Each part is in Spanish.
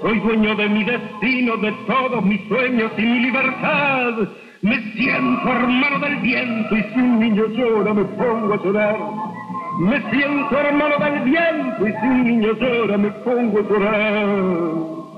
Soy dueño de mi destino, de todos mis sueños y mi libertad. Me siento hermano del viento y si un niño llora me pongo a llorar. Me siento hermano del viento y si un niño llora me pongo a llorar.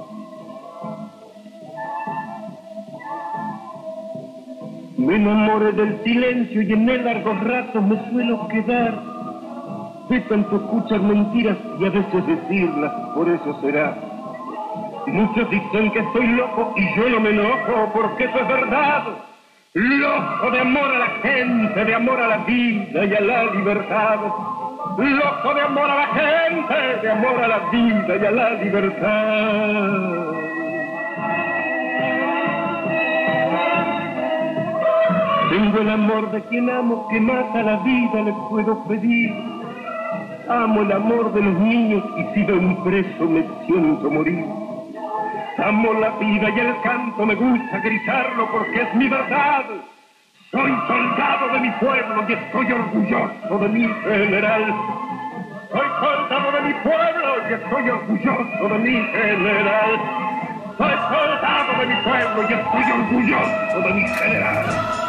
Me enamoré del silencio y en él largos ratos me suelo quedar. De tanto escuchar mentiras y a veces decirlas, por eso será. Muchos dicen que estoy loco y yo no me enojo porque eso es verdad. Loco de amor a la gente, de amor a la vida y a la libertad. Loco de amor a la gente, de amor a la vida y a la libertad. Tengo el amor de quien amo, que mata la vida, le puedo pedir. Amo el amor de los niños y si de un preso me siento morir. Amo la vida y el canto, me gusta gritarlo porque es mi verdad. Soy soldado de mi pueblo y estoy orgulloso de mi general. Soy soldado de mi pueblo y estoy orgulloso de mi general. Soy soldado de mi pueblo y estoy orgulloso de mi general.